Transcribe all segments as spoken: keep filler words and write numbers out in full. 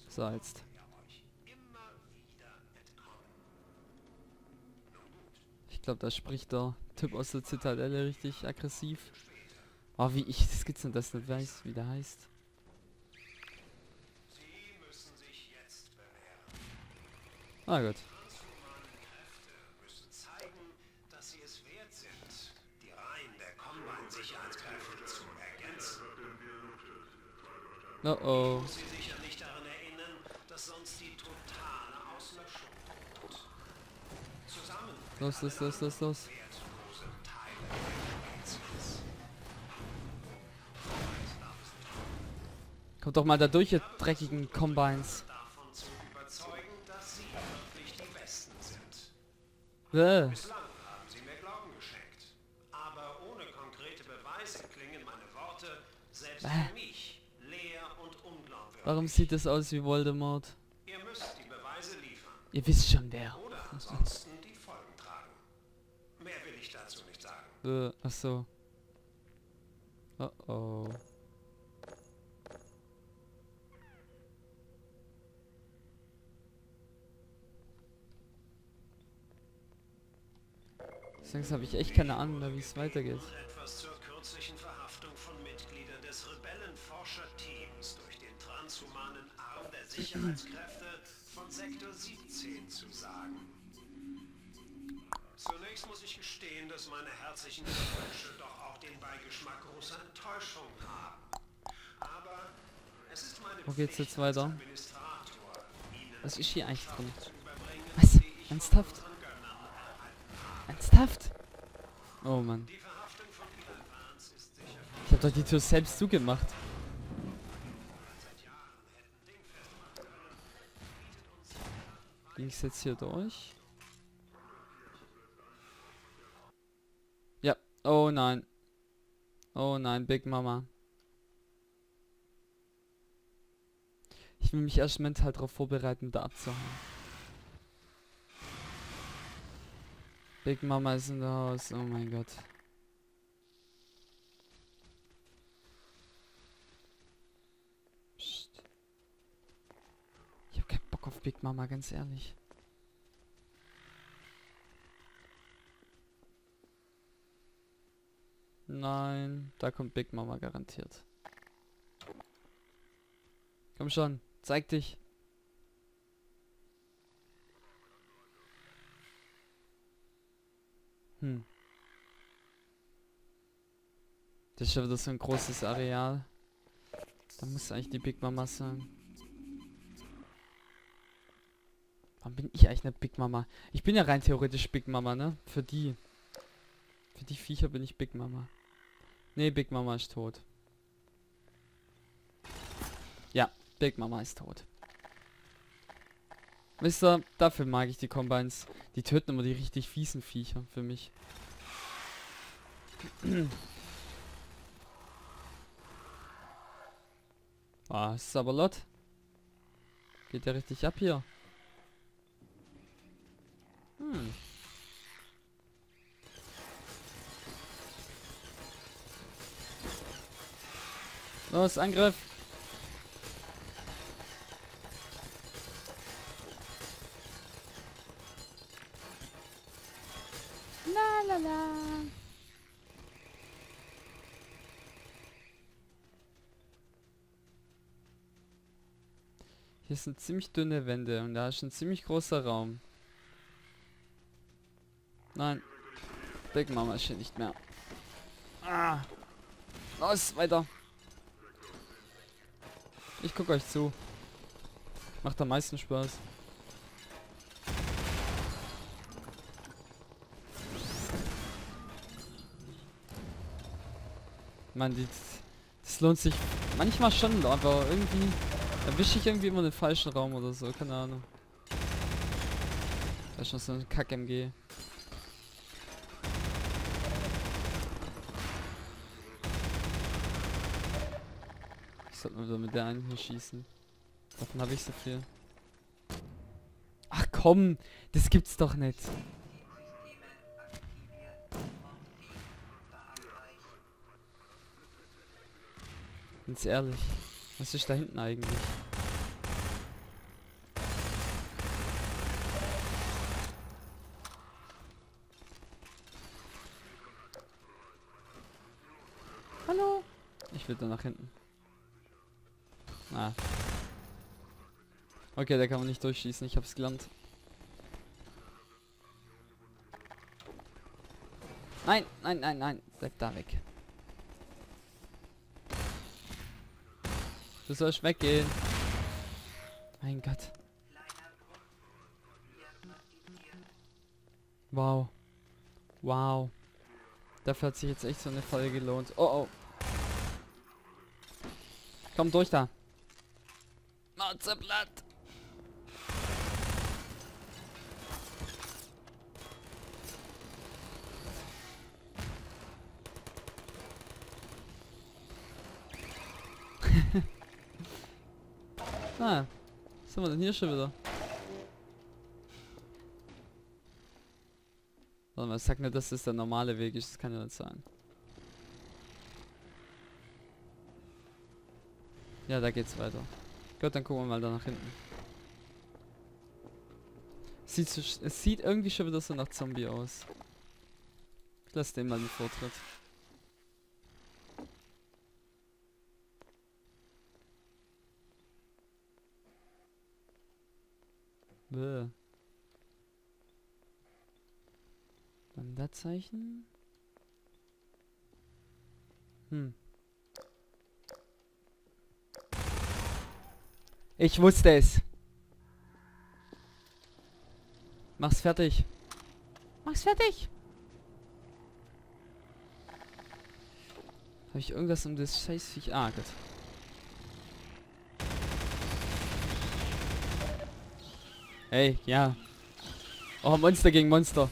So, jetzt. Ich glaube, da spricht der Typ aus der Zitadelle richtig aggressiv. Oh, wie ich das Skizzen das nicht weiß, wie der heißt. Ah, gut. Oh oh. Sie sich ja nicht daran erinnern, dass sonst die totale Auslöschung droht. Zusammen Los, los, los, los, los. wertlose Teile der Spezies. Kommt doch mal da durch, ihr dreckigen Combines. Davon zu überzeugen, dass sie wirklich die Besten sind. Bäh. Bislang haben sie mir Glauben geschenkt. Aber ohne konkrete Beweise klingen meine Worte selbst für mich leer und unglaubwürdig. Warum sieht das aus wie Voldemort? Ihr müsst die Beweise liefern. Ihr wisst schon wer. Oder ansonsten die Folgen tragen. Mehr will ich dazu nicht sagen. Bäh. Ach so. Oh oh. Sonst habe ich echt keine Ahnung mehr, wie es weitergeht. Etwas zur kürzlichen Verhaftung von Mitgliedern des Rebellenforscherteams durch den transhumanen Arm der Sicherheitskräfte von Sektor siebzehn zu sagen. Zunächst muss ich gestehen, dass meine herzlichen Glückwünsche doch auch den Beigeschmack großer Enttäuschung haben. Aber es ist meine Wo geht's Pflicht jetzt weiter? als Administrator, Ihnen Was ist hier eigentlich drin? zu überbringen, Was? die ich Ernsthaft? von unseren Gönnern erhalten habe. Ernsthaft? Oh Mann. Die Verhaftung von Ilan Vance ist sicher Ich habe doch die Tür selbst zugemacht. seit Jahren hätten dingfest machen können, bietet uns Ging es jetzt hier durch? Ja. Oh nein. Oh nein, Big Mama. Ich will mich erst mental darauf vorbereiten, da abzuhauen. Big Mama ist in der Haus. Oh mein Gott. Psst. Ich hab keinen Bock auf Big Mama, ganz ehrlich. Nein, da kommt Big Mama garantiert. Komm schon, zeig dich. Hm. Das ist ja wieder so ein großes Areal. Da muss eigentlich die Big Mama sein. Warum bin ich eigentlich eine Big Mama? Ich bin ja rein theoretisch Big Mama, ne? Für die. Für die Viecher bin ich Big Mama. Nee, Big Mama ist tot. Ja, Big Mama ist tot. Wisst ihr, dafür mag ich die Combines. Die töten immer die richtig fiesen Viecher für mich. Ah, ist aber Lot. Geht ja richtig ab hier. Hm. Los, Angriff! La la la. Hier sind ziemlich dünne Wände und da ist ein ziemlich großer Raum. Nein. Big Mama ist hier nicht mehr. Ah. Los, weiter. Ich guck euch zu. Macht am meisten Spaß. Mann, die, das lohnt sich manchmal schon, aber irgendwie erwische ich irgendwie immer den falschen Raum oder so, keine Ahnung. Da ist noch so ein Kack-M G. Ich sollte mal wieder mit der einen hier schießen. Davon habe ich so viel. Ach komm, das gibt's doch nicht. Ganz ehrlich, was ist da hinten eigentlich? ich will da nach hinten. Ah. Okay, da kann man nicht durchschießen, ich hab's gelernt. Nein, nein, nein, nein, bleib da weg. Du sollst weggehen. Mein Gott. Wow. Wow. Dafür hat sich jetzt echt so eine Falle gelohnt. Oh, oh. Komm durch da. Mauzeblatt. Ah, was haben wir denn hier schon wieder? Warte mal, sag mir, dass das der normale Weg ist, das kann ja nicht sein. Ja, da geht's weiter. Gut, dann gucken wir mal da nach hinten. Sieht so, es sieht irgendwie schon wieder so nach Zombie aus. Ich lass den mal den Vortritt. Bäh. Wanderzeichen? Hm. Ich wusste es. Mach's fertig. Mach's fertig. Habe ich irgendwas um das Scheißviech? Ah, gut. Hey, ja. Oh, Monster gegen Monster.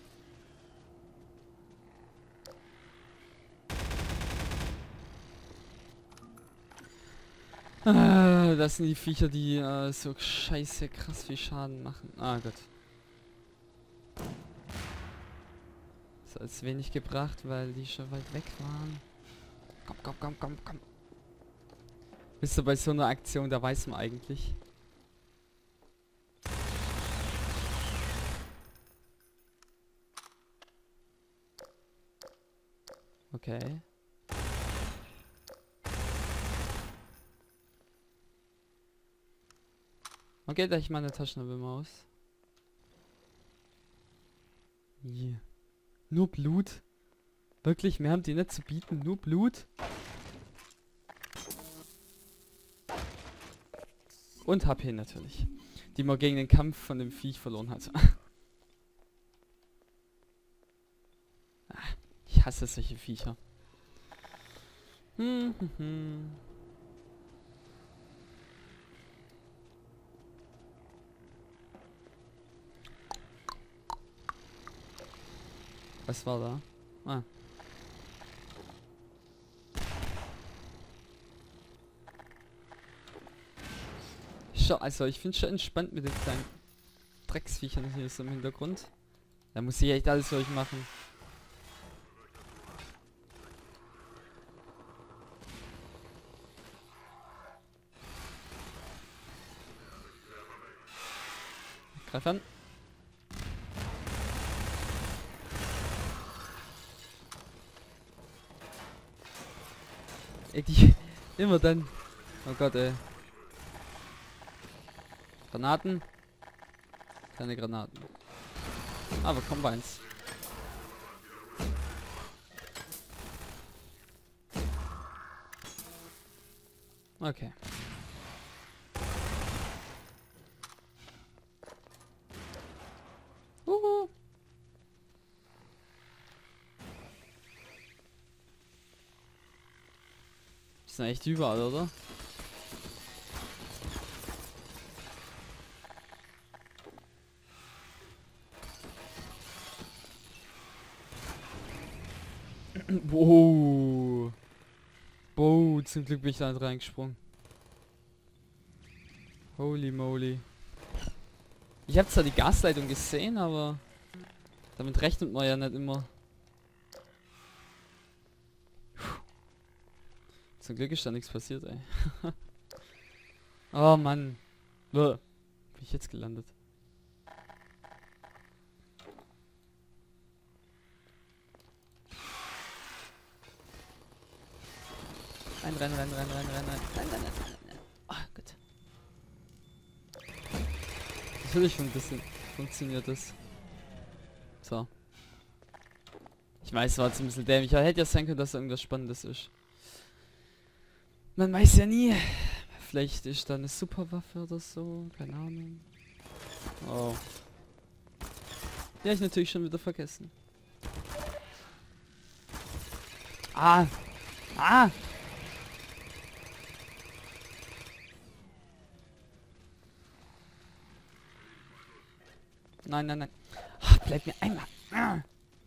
Ah, das sind die Viecher, die äh, so scheiße krass viel Schaden machen. Ah, Gott. Das hat jetzt wenig gebracht, weil die schon weit weg waren. Komm, komm, komm, komm, komm. Wisst ihr, bei so einer Aktion, da weiß man eigentlich. Okay. Okay, da ich meine Taschenlampe-Maus. Hier. Nur Blut? Wirklich, mehr haben die nicht zu bieten? Nur Blut? Und H P natürlich. Die man gegen den Kampf von dem Viech verloren hat. Ich hasse solche Viecher. Hm, hm, hm. Was war da? Ah. Schau, also ich finde schon entspannt mit den kleinen Drecksviechern hier so im Hintergrund. Da muss ich echt alles für euch machen. Greif an. Ey, die immer dann. Oh Gott, ey. Granaten. Keine Granaten. Aber Combines. Okay. Uhu. Die sind echt überall, oder? Wow. Wow, zum Glück bin ich da nicht reingesprungen. Holy moly. Ich habe zwar die Gasleitung gesehen, aber damit rechnet man ja nicht immer. Puh. Zum Glück ist da nichts passiert, ey. Oh Mann. Wo bin ich jetzt gelandet? Rein, rein, rein, rein, rein, rein, rein, rein, rein, rein, rein. Ah, gut. Natürlich schon ein bisschen funktioniert das. So. Ich weiß, es war jetzt ein bisschen dämlich, aber hätte ja sein können, dass da irgendwas Spannendes ist. Man weiß ja nie. Vielleicht ist da eine Superwaffe oder so. Keine Ahnung. Oh. Ja, ich natürlich schon wieder vergessen. Ah! Ah! Nein, nein, nein. Ach, bleib mir einmal. Ah.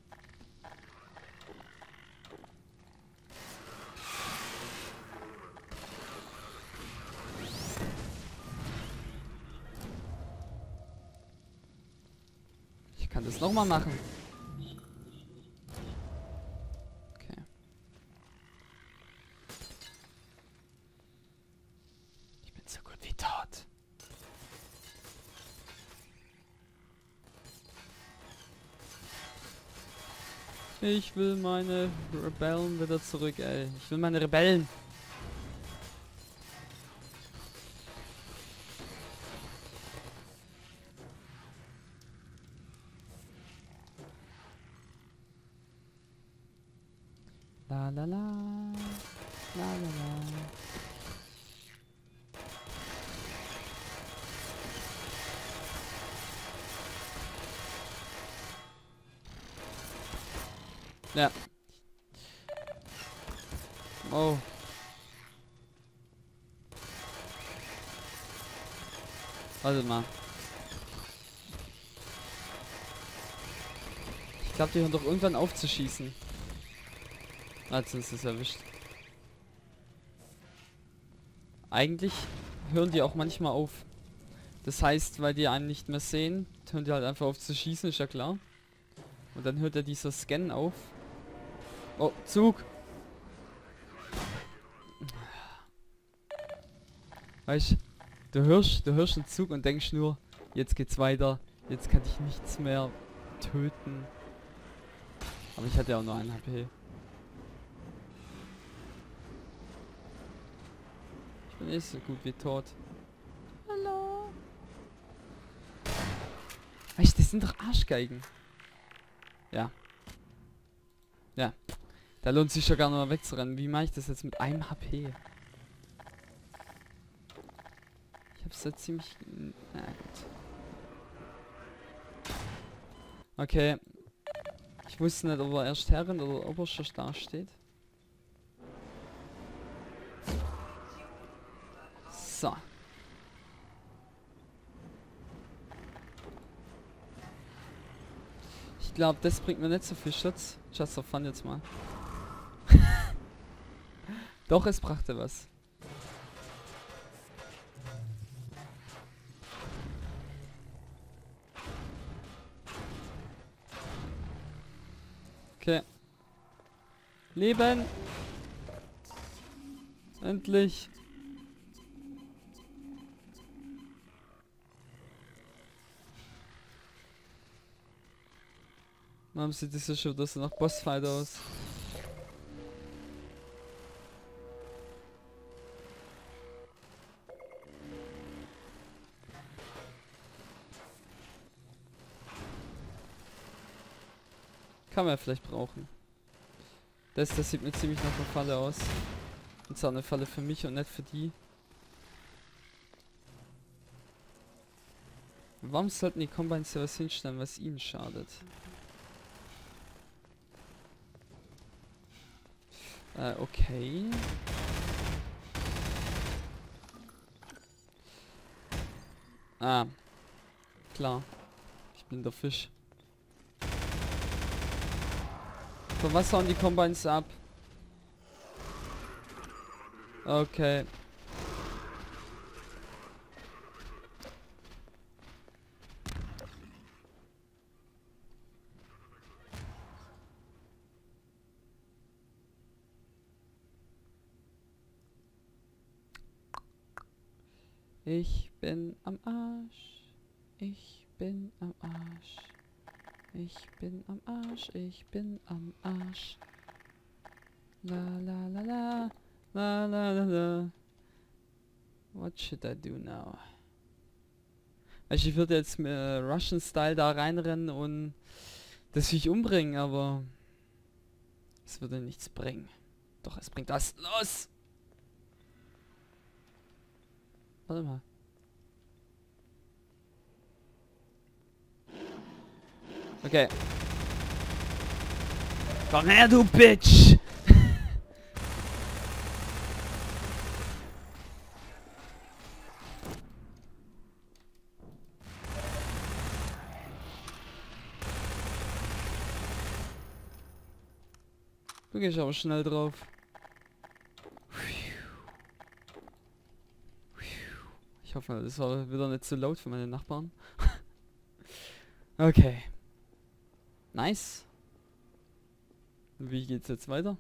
Ich kann das nochmal machen. Okay. Ich bin so gut wie tot. Ich will meine Rebellen wieder zurück, ey. Ich will meine Rebellen. La la la. La la la. Ja. Oh. Warte mal. Ich glaube, die hören doch irgendwann auf zu schießen. Jetzt ist es erwischt. Eigentlich hören die auch manchmal auf. Das heißt, weil die einen nicht mehr sehen, hören die halt einfach auf zu schießen, ist ja klar. Und dann hört ja dieser Scan auf. Oh, Zug! Weißt du, hörst, du hörst einen Zug und denkst nur, jetzt geht's weiter, jetzt kann ich nichts mehr töten. Aber ich hatte ja auch nur ein H P. Ich bin eh so gut wie tot. Hallo? Weißt du, das sind doch Arschgeigen. Ja. Ja. Da lohnt sich ja gar nicht mehr wegzurennen. Wie mache ich das jetzt mit einem H P? Ich hab's da ziemlich... Na gut. Okay. Ich wusste nicht, ob er erst herrennt oder ob er schon da steht. So. Ich glaube, das bringt mir nicht so viel Schutz. Just for fun jetzt mal. Doch, es brachte was. Okay. Leben. Endlich. Warum sieht das schon wieder so nach Bossfight aus? Kann man ja vielleicht brauchen. Das, das sieht mir ziemlich nach einer Falle aus. Und zwar eine Falle für mich und nicht für die. Warum sollten die Combines ja was hinstellen, was ihnen schadet? Äh, okay. Ah. Klar. Ich bin der Fisch. Von was hauen die Combines ab? Okay. Ich bin am Arsch. Ich bin am Arsch. Ich bin am Arsch. Ich bin am Arsch. La la la la. La la la la. What should I do now? Also ich würde jetzt mit äh, Russian Style da reinrennen und das Viech umbringen, aber es würde nichts bringen. Doch, es bringt das. Los! Warte mal. Okay. Komm her, du Bitch! Du gehst aber schnell drauf. Ich hoffe, das war wieder nicht zu laut für meine Nachbarn. Okay. Nice. Und wie geht's jetzt weiter?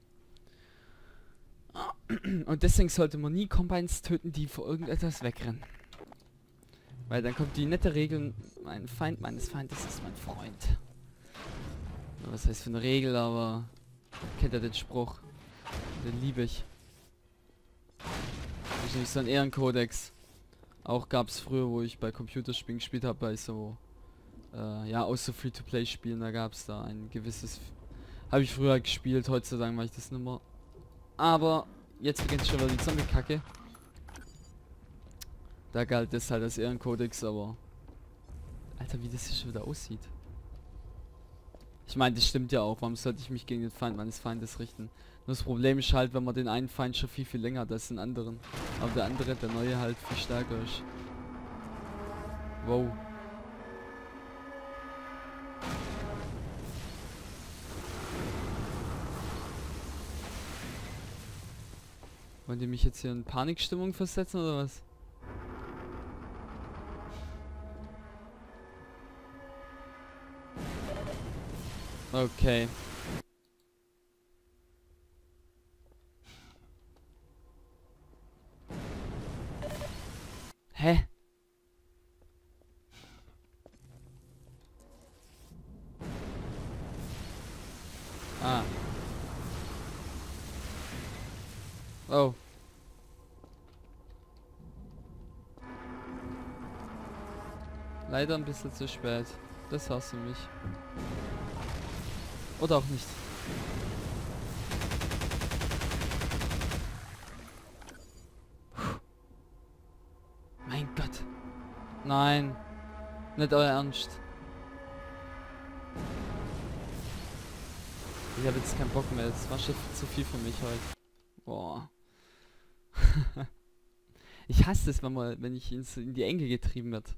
Und deswegen sollte man nie Combines töten, die vor irgendetwas wegrennen. Weil dann kommt die nette Regel, mein Feind meines Feindes ist mein Freund. Was heißt für eine Regel, aber kennt ihr den Spruch? Den liebe ich. Das ist nämlich so ein Ehrenkodex. Auch gab es früher, wo ich bei Computerspielen gespielt habe, bei so äh, ja, aus so Free-to-Play-Spielen, da gab es da ein gewisses... Habe ich früher gespielt, heutzutage mache ich das nicht mehr. Aber jetzt beginnt schon wieder die Zombie-Kacke. Da galt das halt als Ehrenkodex, aber... Alter, wie das hier schon wieder aussieht. Ich meine, das stimmt ja auch. Warum sollte ich mich gegen den Feind meines Feindes richten? Nur das Problem ist halt, wenn man den einen Feind schon viel, viel länger hat als den anderen. Aber der andere, der neue halt viel stärker ist. Wow. Wollen die mich jetzt hier in Panikstimmung versetzen oder was? Okay. Hä? Ah. Oh. Leider ein bisschen zu spät. Das hast du mich. Oder auch nicht. Puh. Mein Gott. Nein. Nicht euer Ernst. Ich habe jetzt keinen Bock mehr. Das war schon zu viel für mich heute. Boah. Ich hasse es, wenn man, wenn ich ins, in die Enge getrieben wird.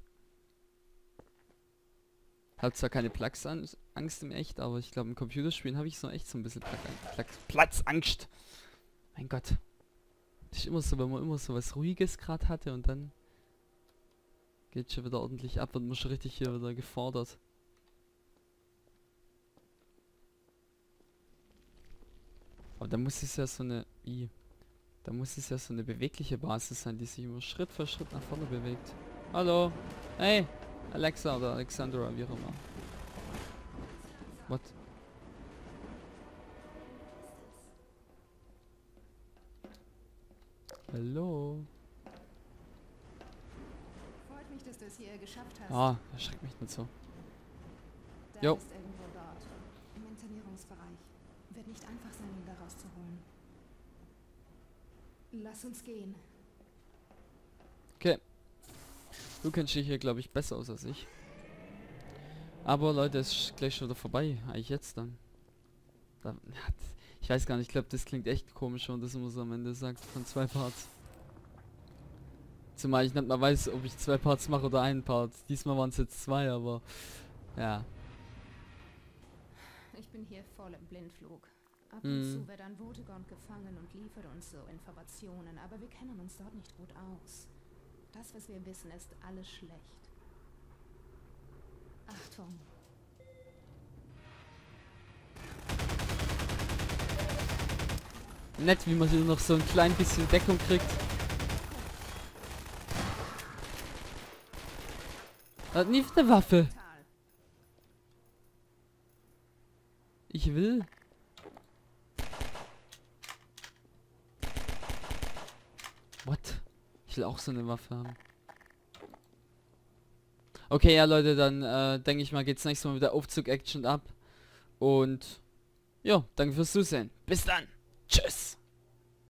Hab zwar keine Platzangst im Echt, aber ich glaube im Computerspielen habe ich so echt so ein bisschen Pla Platzangst. Mein Gott. Das ist immer so, wenn man immer so was Ruhiges gerade hatte und dann geht schon wieder ordentlich ab, wird man schon richtig hier wieder gefordert. Aber da muss es ja so eine... I, da muss es ja so eine bewegliche Basis sein, die sich immer Schritt für Schritt nach vorne bewegt. Hallo? Hey! Alexa oder Alexandra, wie auch immer. What? Hallo? Freut mich, dass du es hier geschafft hast. Ah, erschreckt mich nicht so. Da Jo. ist irgendwo dort. Im Internierungsbereich. Wird nicht einfach sein, ihn da rauszuholen. Lass uns gehen. Okay. Du kennst dich hier, glaube ich, besser aus als ich. Aber Leute, es ist gleich schon wieder vorbei. Eigentlich jetzt dann. Da, ich weiß gar nicht, ich glaube, das klingt echt komisch, wenn man das immer so am Ende sagt, von zwei Parts. Zumal ich nicht mal weiß, ob ich zwei Parts mache oder einen Part. Diesmal waren es jetzt zwei, aber ja. Ich bin hier voll im Blindflug. Ab Mm. und zu wird ein Votegond gefangen und liefert uns so Informationen, aber wir kennen uns dort nicht gut aus. Das, was wir wissen, ist alles schlecht. Achtung. Nett, wie man hier noch so ein klein bisschen Deckung kriegt. Hat nie eine Waffe. Tal. Ich will. Ich will auch so eine Waffe haben. Okay, ja Leute, dann äh, denke ich mal, geht's nächstes Mal mit der Aufzug-Action ab. Und ja, danke fürs Zusehen. Bis dann. Tschüss.